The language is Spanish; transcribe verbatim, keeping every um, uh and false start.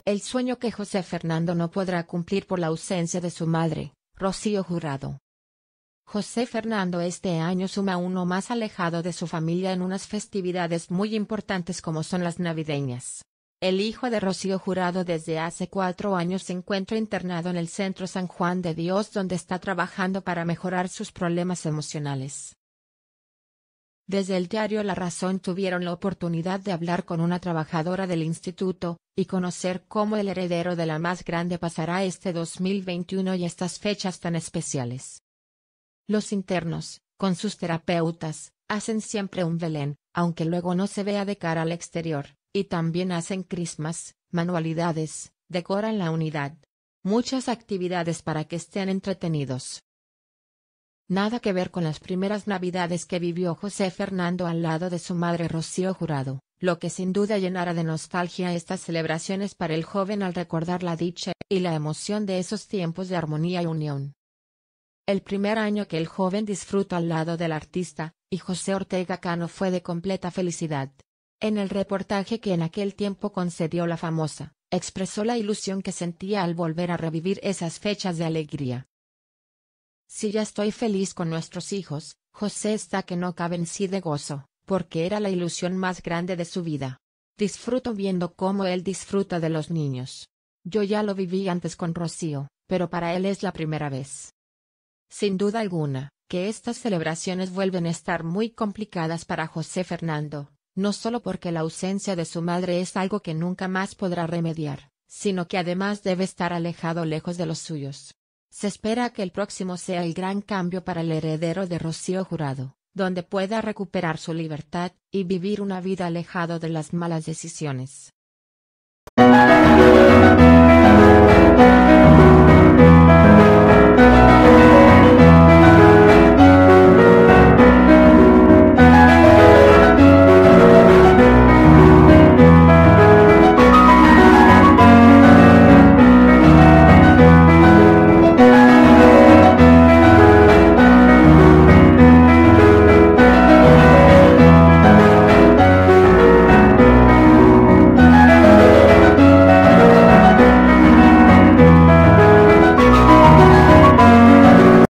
El sueño que José Fernando no podrá cumplir por la ausencia de su madre, Rocío Jurado. José Fernando este año suma uno más alejado de su familia en unas festividades muy importantes como son las navideñas. El hijo de Rocío Jurado desde hace cuatro años se encuentra internado en el Centro San Juan de Dios, donde está trabajando para mejorar sus problemas emocionales. Desde el diario La Razón tuvieron la oportunidad de hablar con una trabajadora del instituto, y conocer cómo el heredero de la más grande pasará este dos mil veintiuno y estas fechas tan especiales. Los internos, con sus terapeutas, hacen siempre un Belén, aunque luego no se vea de cara al exterior, y también hacen crismas, manualidades, decoran la unidad. Muchas actividades para que estén entretenidos. Nada que ver con las primeras navidades que vivió José Fernando al lado de su madre Rocío Jurado, lo que sin duda llenará de nostalgia estas celebraciones para el joven al recordar la dicha y la emoción de esos tiempos de armonía y unión. El primer año que el joven disfrutó al lado del artista, y José Ortega Cano, fue de completa felicidad. En el reportaje que en aquel tiempo concedió la famosa, expresó la ilusión que sentía al volver a revivir esas fechas de alegría. Si ya estoy feliz con nuestros hijos, José está que no cabe en sí de gozo, porque era la ilusión más grande de su vida. Disfruto viendo cómo él disfruta de los niños. Yo ya lo viví antes con Rocío, pero para él es la primera vez. Sin duda alguna, que estas celebraciones vuelven a estar muy complicadas para José Fernando, no solo porque la ausencia de su madre es algo que nunca más podrá remediar, sino que además debe estar alejado lejos de los suyos. Se espera que el próximo sea el gran cambio para el heredero de Rocío Jurado, donde pueda recuperar su libertad y vivir una vida alejado de las malas decisiones.